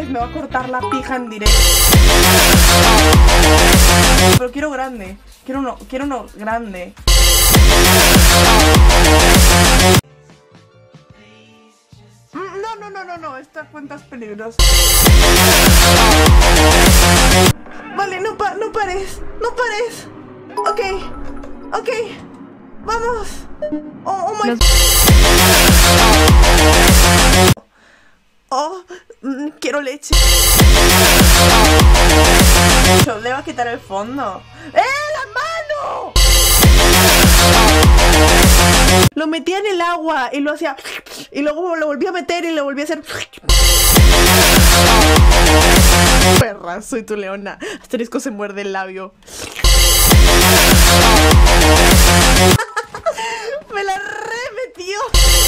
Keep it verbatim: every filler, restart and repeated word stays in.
dejes, me va a cortar la pija en directo. Pero quiero grande. Quiero uno, quiero uno grande. No, no, no, no, no, esta cuenta es peligrosa. Vale, no, pa no pares, no pares. Ok, ok, vamos. Oh, oh my... Oh, mm, quiero leche. Le va a quitar el fondo. ¡Eh, la mano! Lo metía en el agua y lo hacía. Y luego lo volví a meter y lo volví a hacer. Perra, soy tu leona. Asterisco se muerde el labio. Me la remetió.